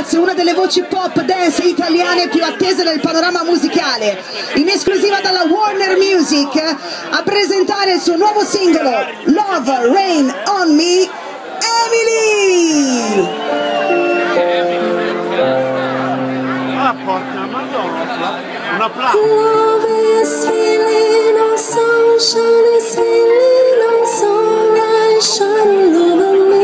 Bratz, una delle voci pop dance italiane più attese nel panorama musicale, in esclusiva dalla Warner Music, a presentare il suo nuovo singolo Love Rain on Me, Emily! Ah, porca madonna, un applauso! Love is feeling of sunshine, is feeling of sunlight, shine all over me.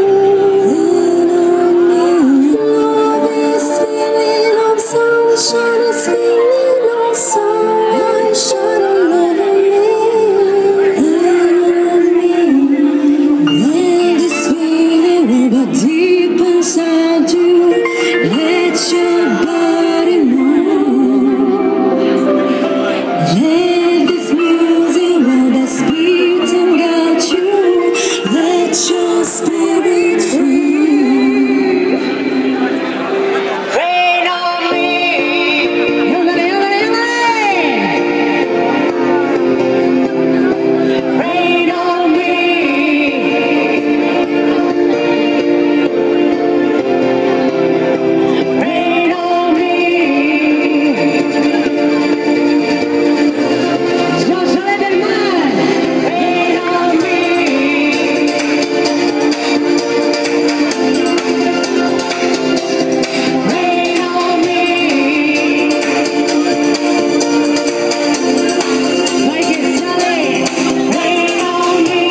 Love is feeling of sunshine, is feeling of sunlight, shine all over me. Let this feeling go deep inside you. Let your body move. Let this music world that's beating at you. Let your spirit free. Rain on me. Rain on me. Rain on me. Giorgio del Mar. Rain on me. Rain on me. Vai che sale. Rain on me.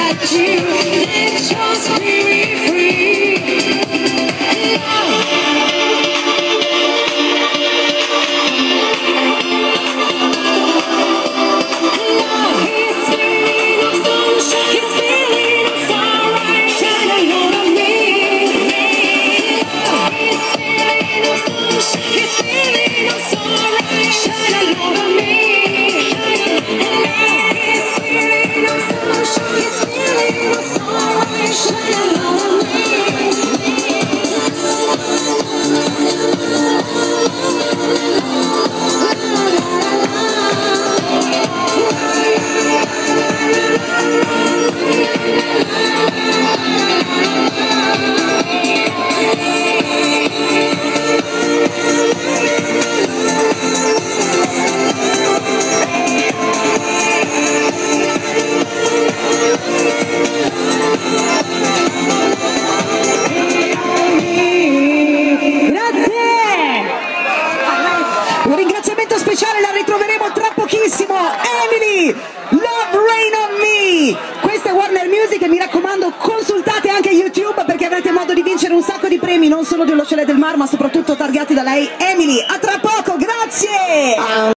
let you let your spirit free. Love is feeling of sunshine, his feeling of sunrise, shine alone on me. Love is feeling of sunshine, his feeling of sunrise, shine alone on me. Love is feeling of sunshine, his feeling of sunrise, shine alone on me. Un ringraziamento speciale, la ritroveremo tra pochissimo. Emily, Love Rain on Me. Questa è Warner Music e mi raccomando consultate anche YouTube perché avrete modo di vincere un sacco di premi, non solo dello Chalet del Mar ma soprattutto targati da lei. Emily, a tra poco, grazie.